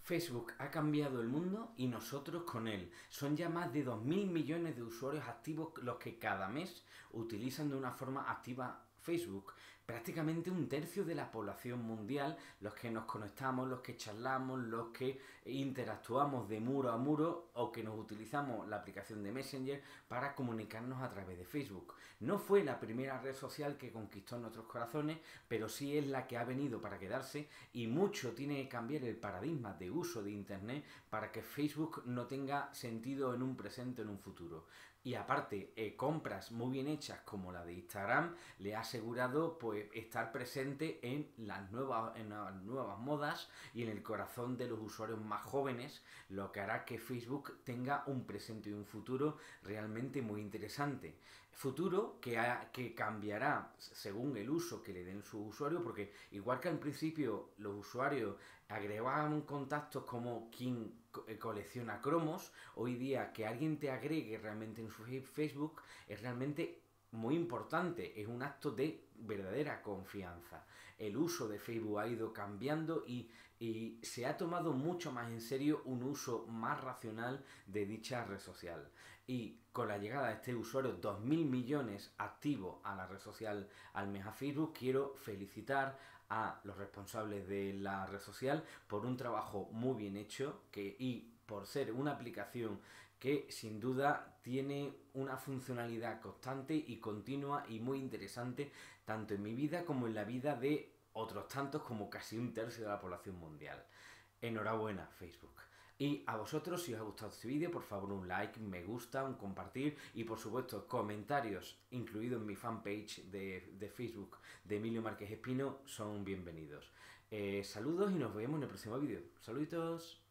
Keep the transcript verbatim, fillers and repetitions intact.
Facebook ha cambiado el mundo y nosotros con él. Son ya más de dos mil millones de usuarios activos los que cada mes utilizan de una forma activa Facebook. Prácticamente un tercio de la población mundial, los que nos conectamos, los que charlamos, los que interactuamos de muro a muro o que nos utilizamos la aplicación de Messenger para comunicarnos a través de Facebook. No fue la primera red social que conquistó nuestros corazones, pero sí es la que ha venido para quedarse y mucho tiene que cambiar el paradigma de uso de Internet para que Facebook no tenga sentido en un presente o en un futuro. Y aparte, eh, compras muy bien hechas como la de Instagram le ha asegurado pues estar presente en las nuevas, en las nuevas modas y en el corazón de los usuarios más jóvenes, lo que hará que Facebook tenga un presente y un futuro realmente muy interesante. Futuro que, ha, que cambiará según el uso que le den sus usuarios, porque igual que al principio los usuarios agregaban contactos como quien colecciona cromos, hoy día que alguien te agregue realmente en su Facebook es realmente muy importante, es un acto de verdadera confianza. El uso de Facebook ha ido cambiando y, y se ha tomado mucho más en serio un uso más racional de dicha red social. Y con la llegada de este usuario, dos mil millones activos a la red social al mes a Facebook, quiero felicitar a los responsables de la red social por un trabajo muy bien hecho que, y por ser una aplicación que sin duda tiene una funcionalidad constante y continua y muy interesante tanto en mi vida como en la vida de otros tantos como casi un tercio de la población mundial. Enhorabuena, Facebook. Y a vosotros, si os ha gustado este vídeo, por favor un like, me gusta, un compartir y por supuesto comentarios, incluidos en mi fanpage de, de Facebook de Emilio Márquez Espino, son bienvenidos. Eh, saludos y nos vemos en el próximo vídeo. Saluditos.